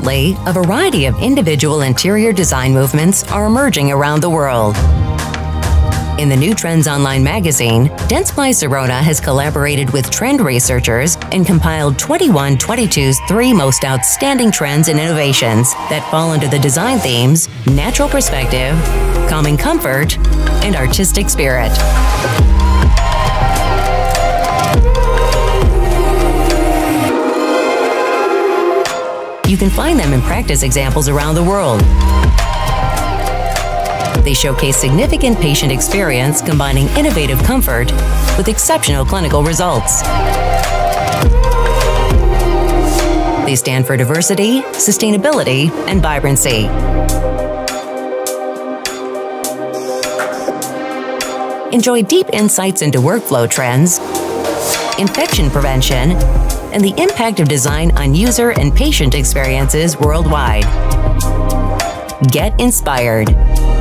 Currently, a variety of individual interior design movements are emerging around the world. In the new Trends Online magazine, Dentsply Sirona has collaborated with trend researchers and compiled 21-22's 3 most outstanding trends and innovations that fall under the design themes natural perspective, calming comfort, and artistic spirit. You can find them in practice examples around the world. They showcase significant patient experience combining innovative comfort with exceptional clinical results. They stand for diversity, sustainability, and vibrancy. Enjoy deep insights into workflow trends, infection prevention, and the impact of design on user and patient experiences worldwide. Get inspired.